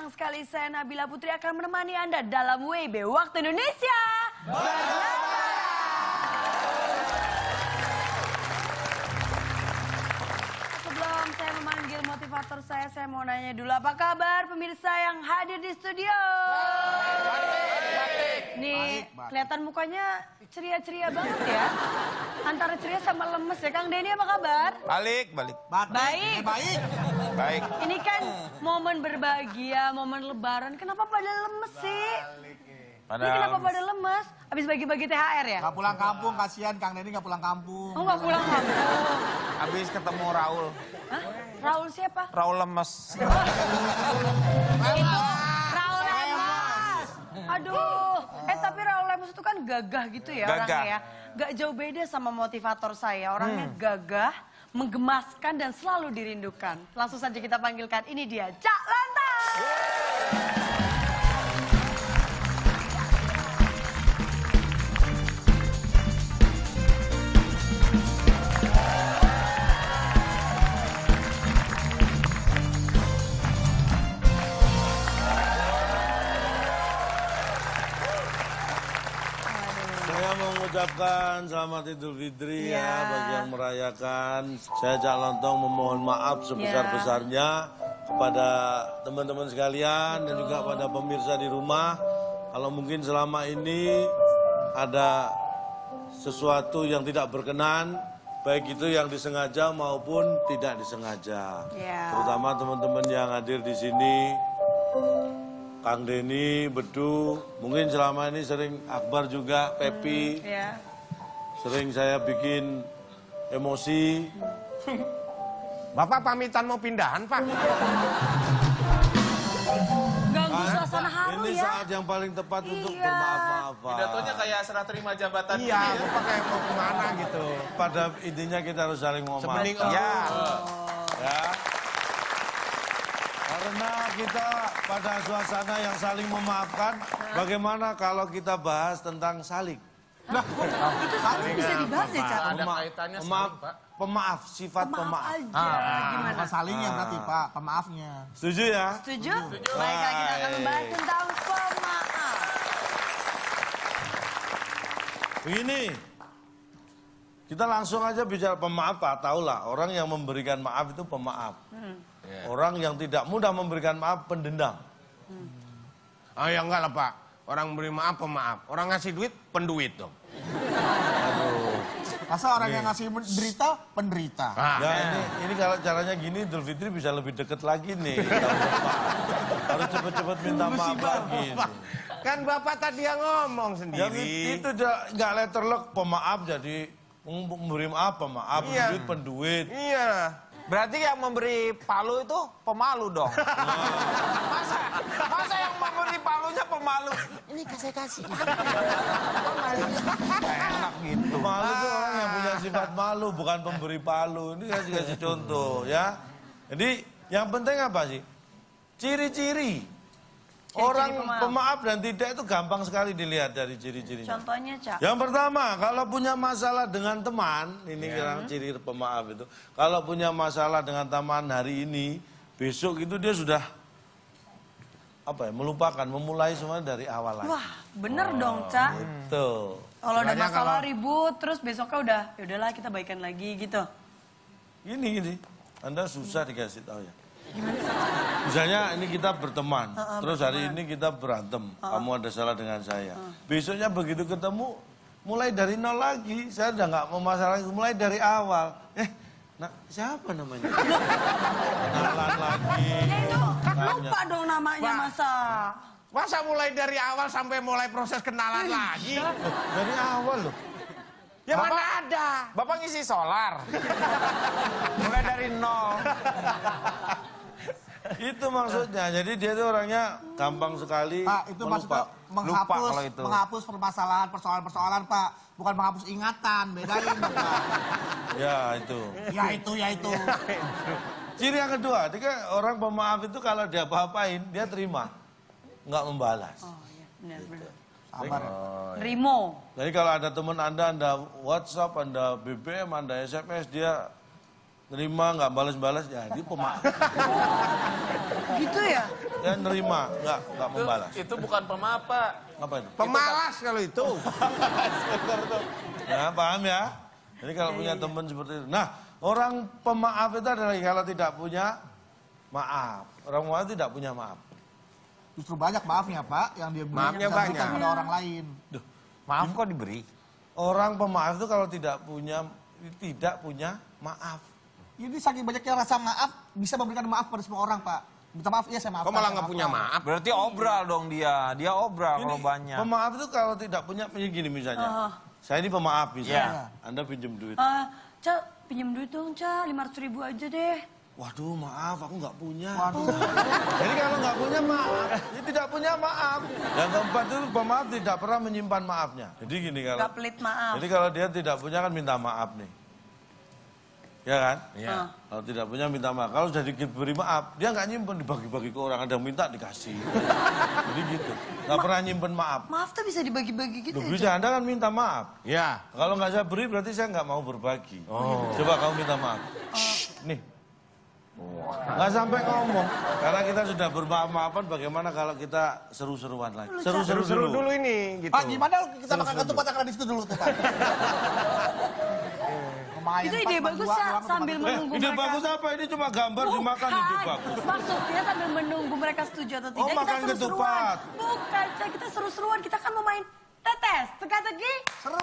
Senang sekali saya Nabila Putri akan menemani Anda dalam WIB Waktu Indonesia. Sebelum saya memanggil motivator saya mau nanya dulu apa kabar pemirsa yang hadir di studio. Nih, kelihatan mukanya ceria-ceria banget ya. Antara ceria sama lemes ya. Kang Denny apa kabar? Balik. Baik. Baik. Ini kan momen berbahagia, momen lebaran. Kenapa pada lemes sih? Ini kenapa pada lemes? Habis bagi-bagi THR ya? Gak pulang kampung, kasihan Kang Denny gak pulang kampung. Oh, nggak pulang kampung. Habis ketemu Raul. Hah? Raul siapa? Raul lemes. Itu Raul Lemos. Aduh, tapi Raul Lemos itu kan gagah gitu ya orangnya ya. Gak jauh beda sama motivator saya. Orangnya gagah, menggemaskan dan selalu dirindukan. Langsung saja kita panggilkan, ini dia Cak Lantas. Saya mau mengucapkan selamat Idul Fitri ya bagi yang merayakan. Saya Cak Lontong memohon maaf sebesar-besarnya kepada teman-teman sekalian dan juga pada pemirsa di rumah. Kalau mungkin selama ini ada sesuatu yang tidak berkenan, baik itu yang disengaja maupun tidak disengaja. Terutama teman-teman yang hadir di sini. Kang Denny, Bedu, mungkin selama ini sering Akbar juga, Pepi, sering saya bikin emosi. Bapak pamitan mau pindahan, Pak? Ganggu suasana haru Ini ya. saat yang paling tepat untuk bermaaf-maafan. Pidatonya kayak serah terima jabatan. Iya, Bapak kayak mau kemana gitu. Pada intinya kita harus saling memaafkan. Ya. Ya. Karena kita pada suasana yang saling memaafkan, bagaimana kalau kita bahas tentang saling? Nah, itu saling bisa dibahas ya, Cak? Ada kaitannya Pemaaf, saling, Pak. pemaaf, sifat pemaaf. aja. Gimana? Bukan salingnya berarti Pak, pemaafnya. Setuju ya? Setuju? Baiklah, kita akan membahas tentang pemaaf. Begini, kita langsung aja bicara pemaaf, Pak. Tahulah, orang yang memberikan maaf itu pemaaf. Orang yang tidak mudah memberikan maaf, pendendam. Oh ya enggak lah, Pak. Orang beri maaf, pemaaf. Orang ngasih duit, penduit dong. Aduh. Masa orang yang ngasih berita, penderita. Ya ini kalau caranya gini, Idul Fitri bisa lebih deket lagi nih. Harus cepet-cepet minta maaf lagi. Kan Bapak tadi yang ngomong Ya sendiri. itu nggak letterlock pemaaf jadi memberi maaf pemaaf, penduit penduit. Iya. Berarti yang memberi palu itu pemalu dong. Masa yang memberi palunya pemalu? Ini saya kasih. Enak gitu. Malu itu orang yang punya sifat malu, bukan pemberi palu. Ini kasih contoh ya. Jadi yang penting apa sih? Ciri-ciri. Orang pemaaf dan tidak itu gampang sekali dilihat dari ciri-cirinya. Contohnya, Cak? Yang pertama, kalau punya masalah dengan teman, ini kira ciri pemaaf itu. Kalau punya masalah dengan teman hari ini, besok itu dia sudah melupakan, memulai semua dari awal lagi. Wah, bener dong, Cak. Itu. Kalau ada masalah ribut, terus besoknya udah, yaudahlah kita baikan lagi gitu. Gini, Anda susah dikasih tahu ya. Misalnya ini kita berteman, terus hari ini kita berantem, kamu ada salah dengan saya. Besoknya begitu ketemu, mulai dari nol lagi, saya udah nggak mau masalah, mulai dari awal. Siapa namanya? Kenalan lagi. Ya itu, lupa dong namanya masa. Masa mulai dari awal sampai mulai proses kenalan lagi? Dari awal loh. Ya mana ada? Bapak ngisi solar. Mulai dari nol. Itu maksudnya, jadi dia tuh orangnya gampang sekali Pak, itu maksudnya menghapus permasalahan, persoalan-persoalan, Pak. Bukan menghapus ingatan, bedain, Pak. Ya itu. Ya itu. Ciri yang kedua, jika orang pemaaf itu kalau dia apa-apain, dia terima. Nggak membalas. Oh iya, benar. Sabar. Rimo. Jadi kalau ada teman Anda WhatsApp, Anda BBM, Anda SMS, dia nerima nggak balas-balas, jadi pemaaf. Gitu ya? Ya nerima, nggak membalas. Itu bukan pemaaf, Pak. Apa itu? Pemalas kalau itu. Nah, paham ya? Jadi kalau punya teman seperti itu. Nah, orang pemaaf itu adalah kalau tidak punya maaf. Orang pemaaf tidak punya maaf. Justru banyak maafnya Pak, yang dia Maafnya bisa berikan banyak. pada orang lain. Duh, Maaf kok diberi. orang pemaaf itu kalau tidak punya maaf. Jadi saking banyaknya rasa maaf, bisa memberikan maaf pada semua orang Pak. Minta maaf, iya saya maafkan. Kok malah saya nggak punya maafkan. maaf? Berarti obral dong dia. Dia obral Ini, kalau banyak. pemaaf itu kalau tidak punya gini misalnya. Saya ini pemaaf misalnya. Iya. Anda pinjam duit. Ca, pinjam duit dong, Ca. 500.000 aja deh. Waduh, maaf, aku nggak punya. Waduh. Jadi kalau nggak punya maaf, dia tidak punya maaf. Yang keempat itu pemaaf tidak pernah menyimpan maafnya. Jadi gini kalau. Gak pelit maaf. Jadi kalau dia tidak punya kan minta maaf nih. Ya kan? Iya. Kalau tidak punya minta maaf. Kalau sudah diberi maaf, dia nggak nyimpen, dibagi-bagi ke orang. Ada yang minta dikasih. Jadi gitu. Nggak pernah nyimpen maaf. Maaf tuh bisa dibagi-bagi gitu Loh, ya, bisa, Anda kan minta maaf. Ya. Kalau nggak saya beri berarti saya nggak mau berbagi. Coba kamu minta maaf. Nih. Nggak sampai ngomong. Karena kita sudah bermaaf-maafan, bagaimana kalau kita seru-seruan lagi? Seru-seru Seru dulu. dulu ini gitu. Pak, gimana kita makan ketupat yang ada di situ dulu tuh Pak? Lumayan, Itu Pak, ide cuma bagus, dua Ca, doang, sambil ketupat. menunggu Ide mereka. bagus apa? Ini cuma gambar dimakan ide Bukan. bagus. Maksudnya sambil menunggu mereka setuju atau tidak, kita makan seru-seruan. ketupat. Bukan, Ca, kita seru-seruan. Kita kan mau main tetes, teka-teki. Seru.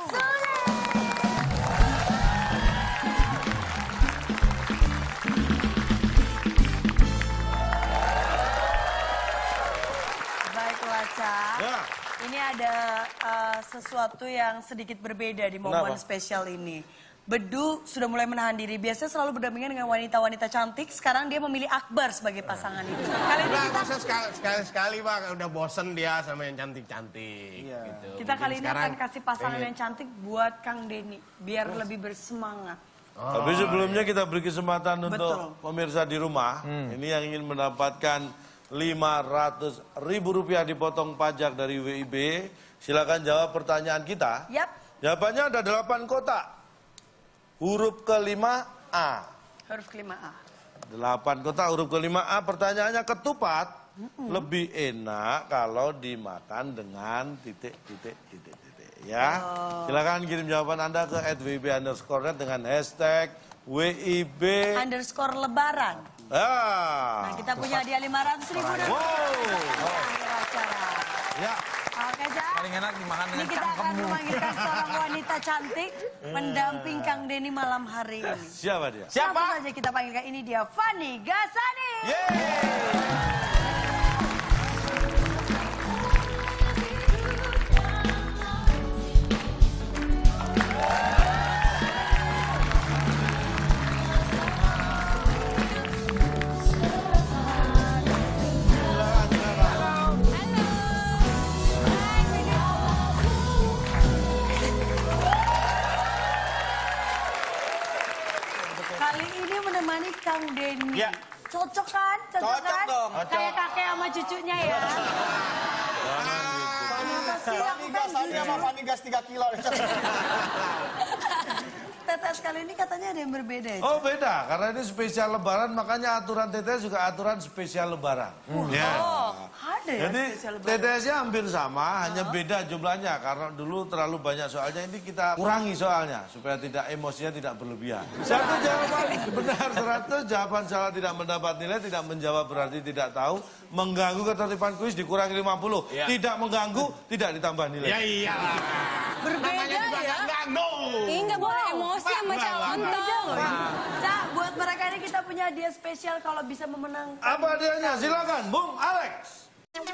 Baiklah, Ca. Ya. Ini ada sesuatu yang sedikit berbeda di momen Kenapa? spesial ini. Bedu sudah mulai menahan diri. Biasanya selalu berdampingan dengan wanita-wanita cantik. Sekarang dia memilih Akbar sebagai pasangan hidup. Kali ini Udah, kita, nggak usah sekali-sekali Pak. Udah bosen dia sama yang cantik-cantik. Gitu. kita Mungkin kali ini sekarang akan kasih pasangan pengen- yang cantik buat Kang Denny. Biar lebih bersemangat. Tapi sebelumnya kita beri kesempatan untuk Betul. pemirsa di rumah. Ini yang ingin mendapatkan Rp500.000 dipotong pajak dari WIB. Silakan jawab pertanyaan kita. Yap, Jawabannya ada 8 kotak. Huruf kelima A. huruf kelima A. 8 kotak huruf kelima A. Pertanyaannya ketupat lebih enak kalau dimakan dengan titik. Ya, silakan kirim jawaban Anda ke @wib_net dengan hashtag WIB. Underscore lebaran. Ah. Nah, kita punya hadiah 500.000 dan Wow. akhir acara. Ya. Oke, Ca. Paling enak dimakan Ini dengan kita akan cangkemmu. memanggilkan seorang wanita cantik pendamping Kang Denny malam hari ini. Siapa dia? Langsung saja kita panggilkan, ini dia Fanny Gasani. Kali ini menemani Kang Denny. Ya. Cocok kan? Cocok kan? dong. Kayak kakek sama cucunya ya. Kenapa sih? Aku kan Saya sama jujur. Fanny gas 3 kilo. Tetes kali ini katanya ada yang berbeda ya? Oh beda, karena ini spesial lebaran, makanya aturan TTS juga aturan spesial lebaran. Ya. Oh, ada ya Jadi spesial lebaran? TTS-nya hampir sama, hanya beda jumlahnya. Karena dulu terlalu banyak soalnya, ini kita kurangi soalnya. Supaya tidak emosinya tidak berlebihan. Satu jawaban benar 100, jawaban salah tidak mendapat nilai, tidak menjawab berarti tidak tahu. Mengganggu ketertiban kuis dikurangi 50. Ya. Tidak mengganggu, tidak ditambah nilai. Ya iyalah. Berbeda ya? Ganggu. Ih, nggak boleh emosi sama calon Beda tuh. loh. Cak, buat mereka ini kita punya hadiah spesial kalau bisa memenangkan. Apa hadiahnya? Silakan, Bung Alex.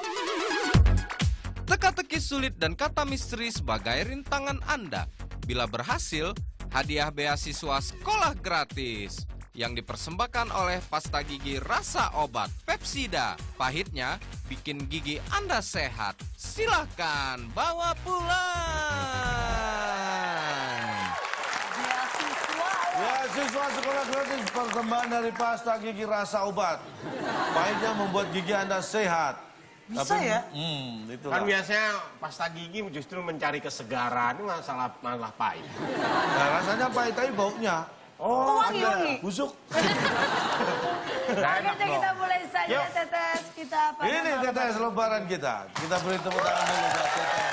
Teka-teki sulit dan kata misteri sebagai rintangan Anda. Bila berhasil, hadiah beasiswa sekolah gratis yang dipersembahkan oleh pasta gigi rasa obat Pepsida. Pahitnya bikin gigi Anda sehat. Silahkan bawa pulang. Beasiswa. Ya, siswa sekolah gratis persembahan dari pasta gigi rasa obat. Pahitnya membuat gigi Anda sehat. Bisa ya? Itulah. Kan biasanya pasta gigi justru mencari kesegaran, ini malah pahit. Nah, rasanya pahit tapi baunya. Wangi-wangi. Busuk. Oke, kita mulai saja Tetes. Kita pada Ini Tetes lebaran kita. Kita beri tepuk tangan dulu buat Tetes.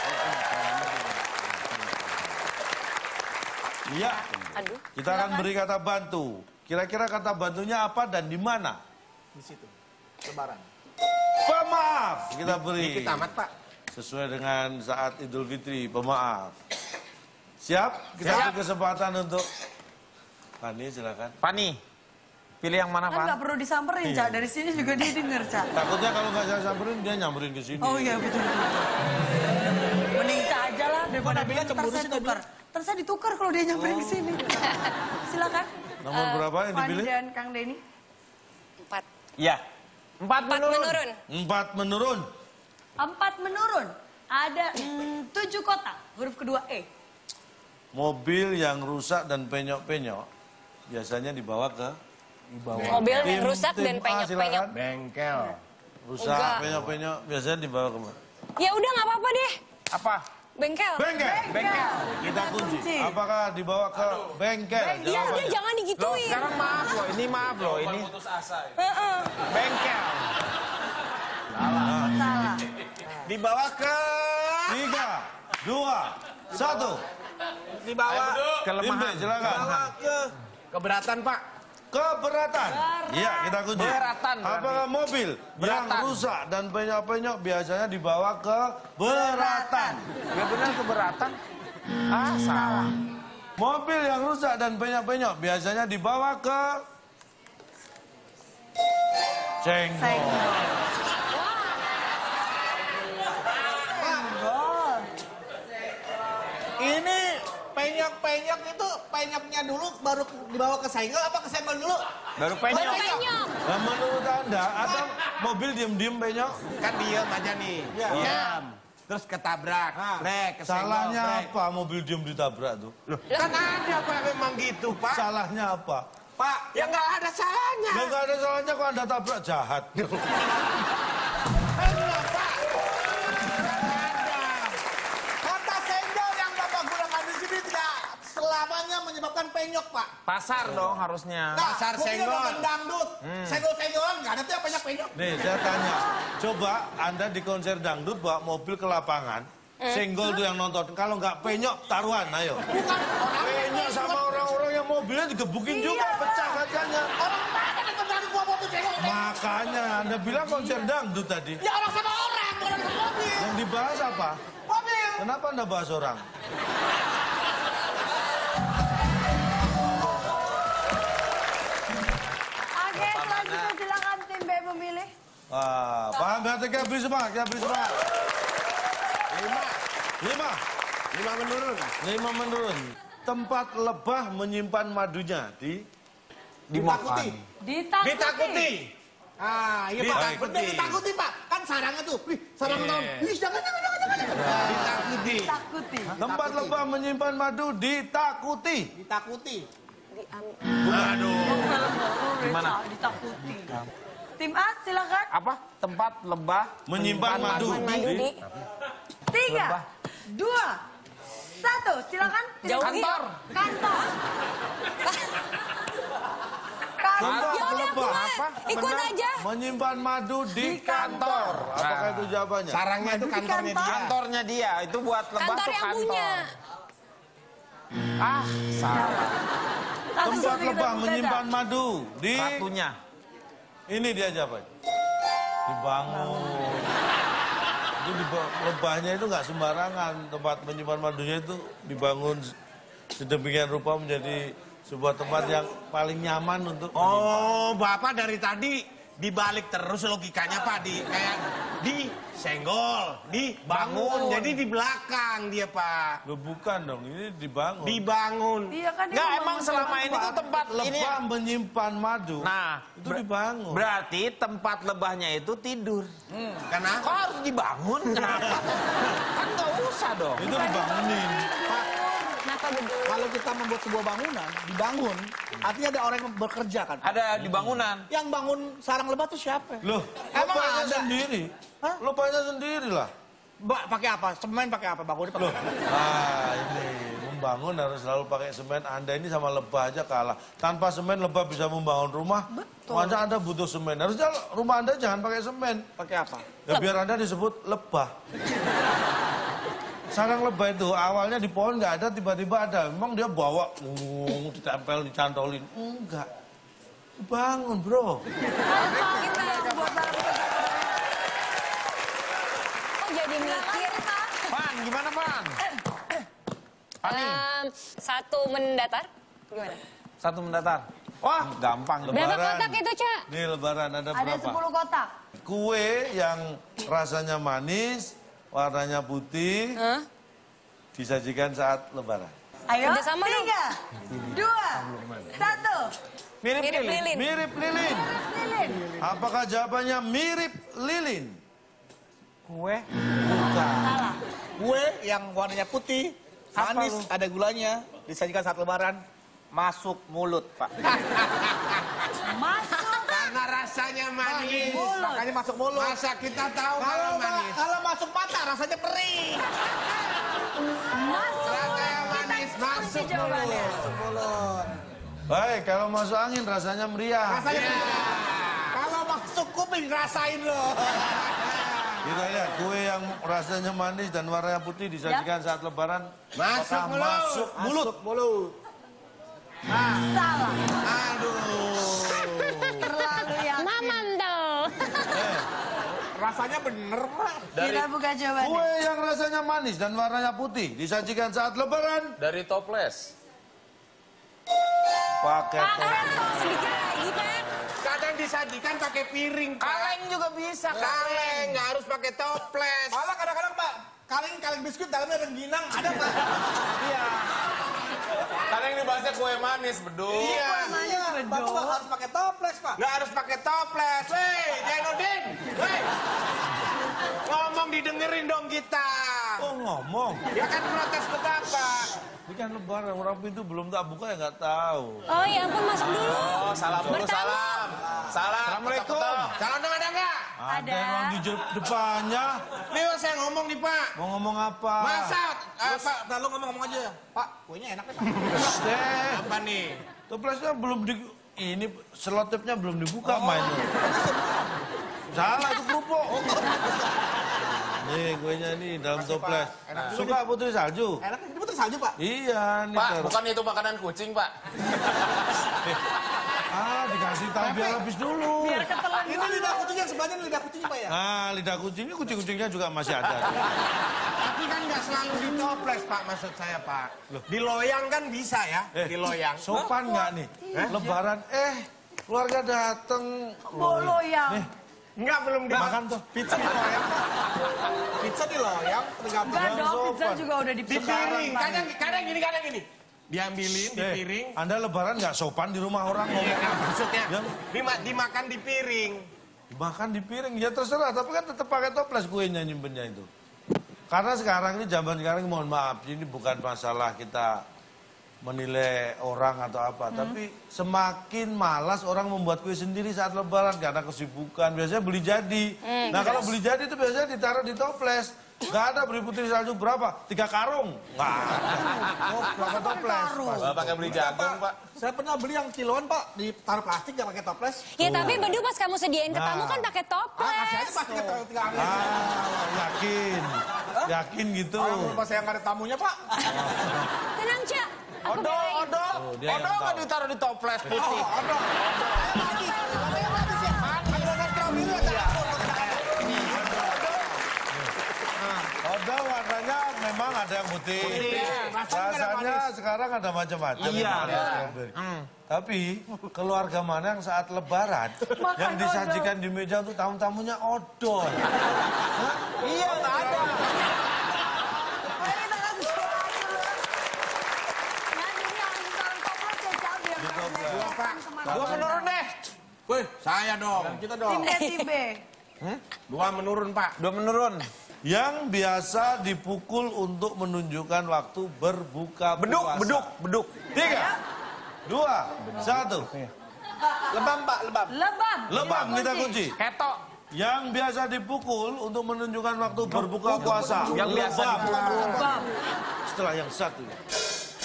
Iya. Kita akan beri kata bantu. Kira-kira kata bantunya apa dan di mana? Di situ. Lebaran. Pemaaf. Kita beri. Dikit amat, Pak. Sesuai dengan saat Idul Fitri, pemaaf. Siap? Kita beri kesempatan untuk Fani, silakan. Fani, pilih yang mana, Kan Fan? nggak perlu disamperin, Cak. Dari sini juga dia denger, Cak. Takutnya kalau nggak saya samperin, dia nyamperin ke sini. Oh iya, betul. Mending Cak aja lah daripada Nabila ntar cemburu saya sih, Nabila? tukar. Ntar saya ditukar kalau dia nyamperin ke sini. Silakan. Nomor berapa yang Fani dipilih? dan Kang Denny. 4. Iya. 4 menurun. Menurun. 4 menurun. 4 menurun. Ada 7 kota. Huruf kedua E. Mobil yang rusak dan penyok-penyok biasanya dibawa ke Mobil yang rusak tim dan A, penyok-penyok. silakan. Bengkel. Rusak, Enggak. penyok-penyok biasanya dibawa ke mana? Ya udah nggak apa-apa deh. Apa? Bengkel. Bengkel. Bengkel. Kita kunci. Apakah dibawa ke bengkel? Iya udah Jawabannya. jangan Loh, digituin. sekarang maaf loh. Ini maaf loh. Ini Heeh. bengkel. Salah. Dibawa ke... 3, 2, 1. Dibawa Imbe, kelemahan. silakan. Keberatan, Pak. Keberatan. Iya, kita kunci. Beratan berarti. Apakah mobil yang Beratan. rusak dan penyok-penyok biasanya dibawa ke beratan? Ya benar keberatan. Ah, salah. Mobil yang rusak dan penyok-penyok biasanya dibawa ke Senggol. Ini penyok-penyok itu penyoknya dulu baru dibawa ke senggol apa ke senggol dulu? Baru penyok. Penyok. Nah, menurut Anda, atau mobil diem-diem penyok? Kan diem aja nih. Diam. Terus ketabrak. Brek, kesenggol, Salahnya brek. apa mobil diem ditabrak tuh? Kan ada, Pak, memang gitu, Pak. Salahnya apa? Pak, ya nggak ada salahnya. Ya nggak ada salahnya kok Anda tabrak jahat. Kata senggol yang Bapak gunakan di sini tidak selamanya menyebabkan penyok, Pak. Pasar dong harusnya. Nah, Pasar mungkin senggol. nonton dangdut. Senggol-senggolan nggak ada tuh yang penyok-penyok. Nih, saya tanya. Coba Anda di konser dangdut bawa mobil ke lapangan. Senggol tuh yang nonton. Kalau nggak penyok, taruhan, ayo. Bukan orang Penyok sama orang-orang yang mobilnya digebukin juga, pecah kacanya. orang mana yang terjadi gua mobil senggol. Makanya Anda bilang konser dangdut tadi. Ya orang sama orang, bukan orang sama mobil. Yang dibahas apa? Mobil. Kenapa Anda bahas orang? Oke, selanjutnya silakan tim B memilih. Wah, paham berarti kita beri semangat, kita beri semangat. 5 menurun. 5 menurun. Tempat lebah menyimpan madunya di Ditakuti. Ditakuti. Ah, iya Pak. Ditakuti. Betul ditakuti, Pak. Kan sarangnya tuh. Wih, sarang tahun. Wih, jangan. Ditakuti. Takuti. tempat lebah menyimpan madu ditakuti. Ditakuti. Gimana? Ditakuti. Tim A silakan. Apa? Tempat lebah Menyimpan madu. Madu di 3, 2, 1. Silakan. Jauh. Kantor. Kantor. Tempat Ya udah lebah ikut aja. menyimpan madu di kantor. Apakah itu jawabannya? Sarangnya itu kantornya dia. Kantornya dia. Itu buat lebah Kantor tuh yang kantor. punya. Ah, salah. Tempat lebah menyimpan madu di Satunya. ini dia jawabannya. Dibangun. Itu lebahnya itu nggak sembarangan. Tempat menyimpan madunya itu dibangun sedemikian rupa menjadi sebuah tempat yang paling nyaman untuk Oh, Bapak dari tadi dibalik terus logikanya, Pak. Kayak disenggol, dibangun. Jadi di belakang dia, Pak. Loh, bukan dong, ini dibangun. Dibangun. Iya kan dia Nggak, ngomong emang selama ini tuh tempat ini. Lebah menyimpan madu. Nah, itu dibangun. berarti tempat lebahnya itu tidur. Kenapa? Kok harus dibangun? Kenapa? Kan nggak usah dong. Itu dibangunin. Kenapa gedung? Kalau kita membuat sebuah bangunan, dibangun, artinya ada orang yang bekerja kan. Ada di bangunan. Yang bangun sarang lebah tuh siapa? Loh, Emang lebahnya ada? sendiri. Hah? Lebahnya sendiri lah. Mbak, pakai apa? Semen pakai apa? Bangunnya pakai apa? Ah, ini membangun harus selalu pakai semen. Anda ini sama lebah aja kalah. Tanpa semen lebah bisa membangun rumah. Makanya Anda butuh semen. Harusnya rumah Anda jangan pakai semen. Pakai apa? Ya biar Anda disebut lebah. Sarang lebah itu awalnya di pohon nggak ada, tiba-tiba ada. Memang dia bawa, ditempel, dicantolin. Enggak. Bangun, bro. Oh jadi mikir. Pan, gimana Pan? Pani, Satu mendatar. Gimana? satu mendatar. Wah, gampang. Berapa kotak itu, Cak? Nih lebaran ada Ada berapa? 10 kotak. Kue yang rasanya manis, warnanya putih, disajikan saat lebaran. Ayo, Kerja sama dong. 3, 2, 1. Mirip Mirip lilin. lilin. Mirip lilin. Lilin. Apakah jawabannya mirip lilin? Kue. Salah. Kue yang warnanya putih, manis, ada gulanya, disajikan saat lebaran, masuk mulut, Pak. Masuk. Karena rasanya manis. Makanya masuk mulut. Masa kita tahu kalau manis? Kalau masuk mata rasanya perih. Masuk. Rasanya manis, masuk Jawabannya. Masuk mulut. Baik, kalau masuk angin rasanya meriah. Rasanya kalau masuk kuping rasain loh. Kita lihat kue yang rasanya manis dan warnanya putih disajikan saat lebaran. Masuk Apakah mulut. masuk mulut? Masuk mulut. Salah. Aduh. Terlalu yakin. Mamandel. Rasanya bener, Pak. Kita buka jawabannya. Kue yang rasanya manis dan warnanya putih disajikan saat lebaran. Dari toples. Pakai Sedikit lagi, Pak. Kadang disajikan pakai piring, Pak. Kaleng juga bisa. Kaleng, nggak harus pakai toples. Malah kadang-kadang, Pak, kaleng biskuit dalamnya rengginang, ada, Pak. Iya. Kaleng dibahasnya kue manis, bedul. Iya. Iya, Bapak nggak harus pakai toples, Pak. Nggak harus pakai toples. Weh, Jainuddin. Weh. Ngomong didengerin dong kita. Oh ngomong. Ya kan protes ke Bapak. Ini kan lebaran, orang pintu belum tak buka ya nggak tahu. Oh ya ampun, masuk dulu. Oh, salam dulu, salam. Salam. Assalamualaikum. Salam dong ada nggak? Ada orang di depannya. Nih saya ngomong nih Pak. Mau ngomong apa? Masak. Pak, nah lu ngomong aja. Pak, kuenya enak deh, Pak. Deh, Apa nih? toplesnya belum di... Ini selotipnya belum dibuka mainnya. Salah itu kerupuk. Nih kuenya nih dalam toples. Suka putri salju? Enak, ini putri salju, Pak. Iya nih. Pak, taruh. bukan itu makanan kucing, Pak. Dikasih tahu biar habis dulu. Biar ketelan Ini lidah kucing yang sebelahnya lidah kucingnya, Pak ya? Lidah kucingnya, kucing-kucingnya juga masih ada. Tapi kan nggak selalu di toples Pak maksud saya Pak. Di loyang kan bisa ya? Di loyang. Sopan nggak nih? Lebaran, keluarga dateng. Bolo yang. Nih, Enggak belum makan tuh. Pizza di loyang, Pak. Pizza di loyang, tergantung. Enggak dong, sopan. pizza juga udah Di dipiring. piring. Kadang gini. Diambilin di piring. Anda lebaran nggak sopan di rumah orang ngomong. Iya, maksudnya Yang dimakan di piring. makan di piring, ya terserah. Tapi kan tetap pakai toples kuenya nyimpennya itu. Karena sekarang ini zaman sekarang mohon maaf, ini bukan masalah kita menilai orang atau apa. Tapi semakin malas orang membuat kue sendiri saat lebaran karena kesibukan. Biasanya beli jadi. Nah kalau beli jadi itu biasanya ditaruh di toples. Gak ada beli putri salju berapa? 3 karung. Nggak ada. Oh, berapa toples? Bapak pakai beli jagung, Pak. Saya pernah beli yang kiloan, Pak, ditaruh plastik nggak pakai toples. Ya tapi Bedu pas kamu sediain ke tamu kan pakai Kasih aja toples. plastik taruh 3 hari. Yakin. Yakin gitu. Orang pas saya nggak ada tamunya, Pak. Tenang, Cak. Aku belain. Dia yang Odol nggak tahu. ditaruh di toples putih. Odol warnanya memang ada yang putih. Rasanya sekarang ada macam-macam. Iya. Ada strawberry. Tapi keluarga mana yang saat lebaran yang disajikan di meja untuk tamu-tamunya odol? Hah? Iya, nggak ada. Gua menurun deh. Wih, saya dong. Kita dong. Tim B. 2 menurun Pak. Udah menurun. Yang biasa dipukul untuk menunjukkan waktu berbuka puasa. Beduk. 3, 2, 1. Lebam, Pak, lebam. Lebam. Lebam kita kunci. Ketok. Yang biasa dipukul untuk menunjukkan waktu berbuka puasa. Yang biasa Lebam. Lebam. Setelah yang satu.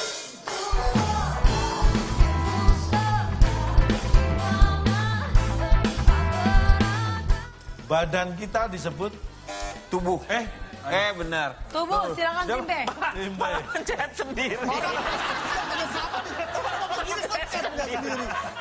badan kita disebut Tubuh. Benar. Tubuh, silakan Timbe. Pencet sendiri. Orang sama nih, begini sendiri.